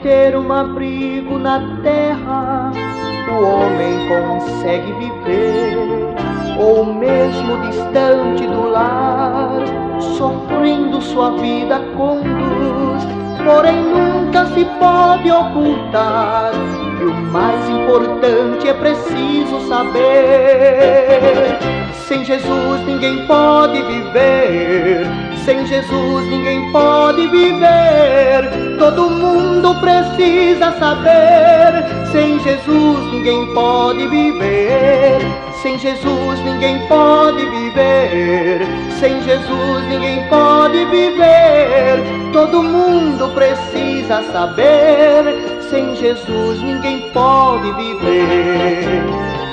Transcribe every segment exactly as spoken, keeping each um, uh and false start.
ter um abrigo na terra, o homem consegue viver, ou mesmo distante do lar, sofrendo sua vida conduz. Porém nunca se pode ocultar que o mais importante é preciso saber. Sem Jesus ninguém pode viver, sem Jesus ninguém pode viver. Todo mundo precisa saber, sem Jesus ninguém pode viver. Sem Jesus ninguém pode viver, sem Jesus ninguém pode viver. Todo mundo precisa saber, sem Jesus ninguém pode viver.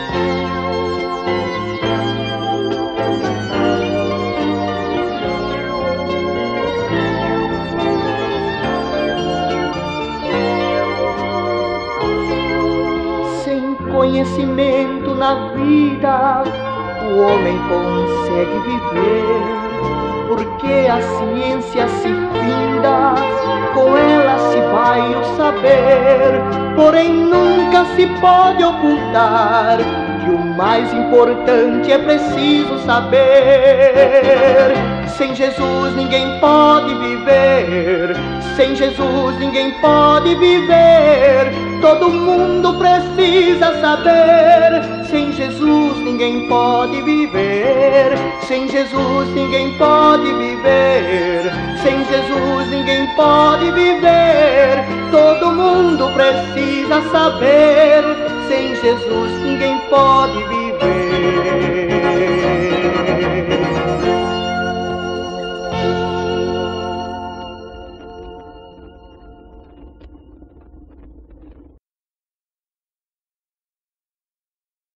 Sem conhecimento na vida, o homem consegue viver, porque a ciência se finda, com ela se vai o saber. Porém nunca se pode ocultar que o mais importante é preciso saber. Sem Jesus ninguém pode viver, sem Jesus ninguém pode viver. Todo mundo precisa saber, sem Jesus ninguém pode viver. Sem Jesus ninguém pode viver, sem Jesus ninguém pode viver. Todo mundo precisa saber, sem Jesus ninguém pode viver.